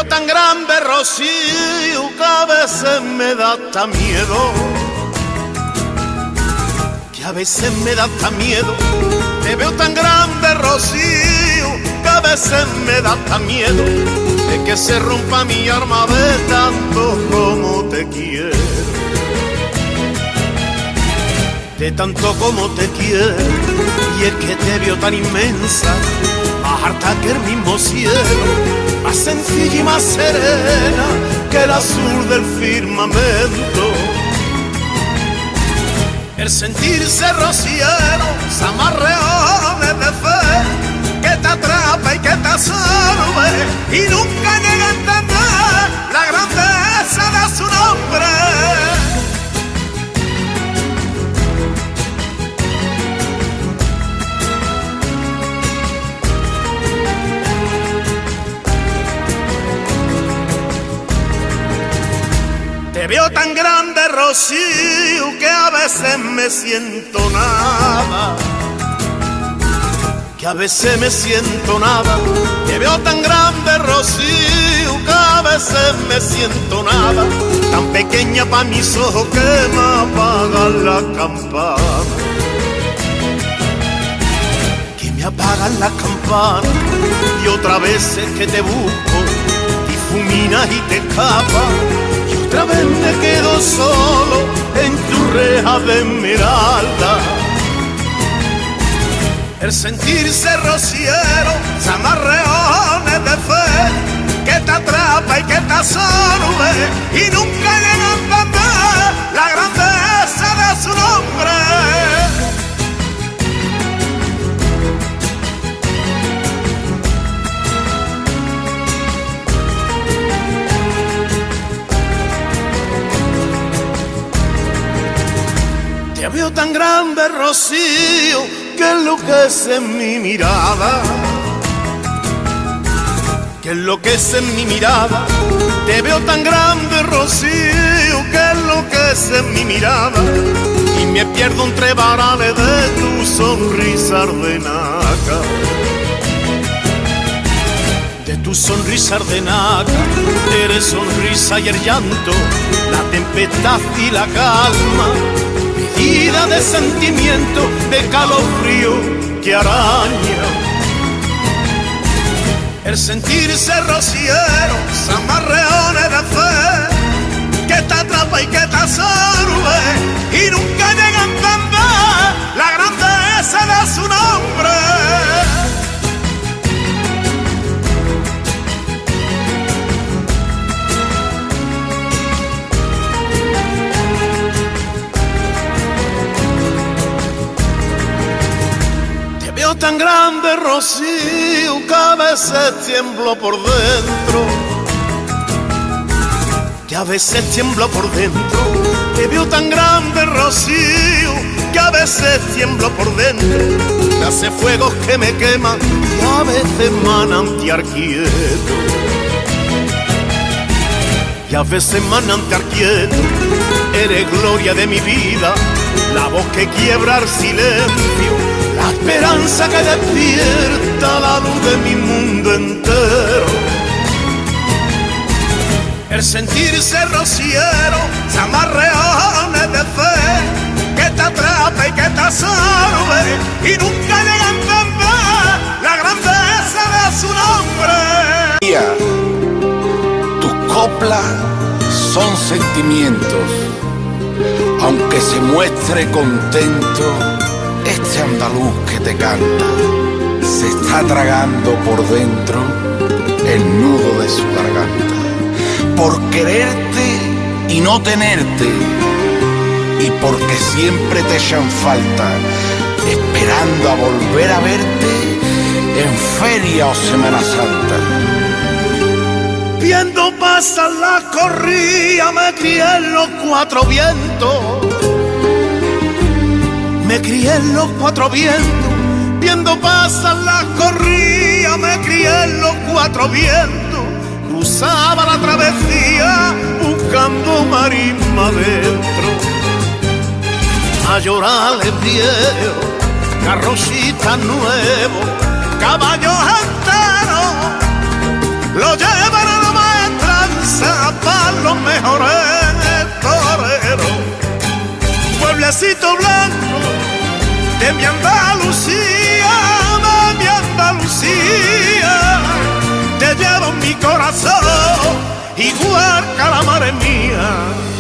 veo tan grande, Rocío, que a veces me da hasta miedo. Que a veces me da hasta miedo. Te veo tan grande, Rocío, que a veces me da hasta miedo de que se rompa mi alma de tanto como te quiero. De tanto como te quiero. Y es que te veo tan inmensa, más alta que el mismo cielo, más sencilla y más serena que el azul del firmamento. El sentirse rociero, se amarreones de fe, que te atrapa y que te absorbe, y nunca llega a entender la grandeza de su nombre. Te veo tan grande, Rocío, que a veces me siento nada. Que a veces me siento nada. Te veo tan grande, Rocío, que a veces me siento nada. Tan pequeña pa' mis ojos que me apagan la campana. Que me apagan la campana. Y otra vez es que te busco, difuminas y te escapas. Otra vez me quedo solo en tu reja de esmeralda. El sentirse rociero, se amarreones de fe, que te atrapa y que te absorbe, y nunca llega a entender la grandeza de su nombre. Te veo tan grande, Rocío, que enloquece en mi mirada. Que enloquece en mi mirada. Te veo tan grande, Rocío, que enloquece en mi mirada. Y me pierdo entre varales de tu sonrisa ardenaca. De tu sonrisa ardenaca. Eres sonrisa y el llanto, la tempestad y la calma. Medida de sentimiento, de calofrío que araña. El sentirse rociero, se amarreones de fe, que te atrapa y que te absorbe, y nunca llega a entender la grandeza de su nombre. Tan grande, Rocío, que a veces tiemblo por dentro. Que a veces tiemblo por dentro. Te veo tan grande, Rocío, que a veces tiemblo por dentro. Me hace fuegos que me queman y a veces manantial quieto. Y a veces manantial quieto. Eres gloria de mi vida, la voz que quiebra el silencio. La esperanza que despierta la luz de mi mundo entero. El sentirse rociero, se amarreones de fe, que te atrapa y que te absorbe, y nunca llega a entender la grandeza de su nombre. Tus coplas son sentimientos, aunque se muestre contento. Este andaluz que te canta se está tragando por dentro el nudo de su garganta. Por quererte y no tenerte, y porque siempre te echan falta, esperando a volver a verte en feria o Semana Santa. Viendo pasar la corrida, me crié en los cuatro vientos. Me crié en los cuatro vientos, viendo pasar la corrida, me crié en los cuatro vientos. Cruzaba la travesía buscando marisma adentro. A llorarles viejo, carrocitas nuevos, caballos enteros, lo llevan a la maestra trenecito blanco de mi Andalucía, de mi Andalucía, te llevo en mi corazón, igual que la madre mía.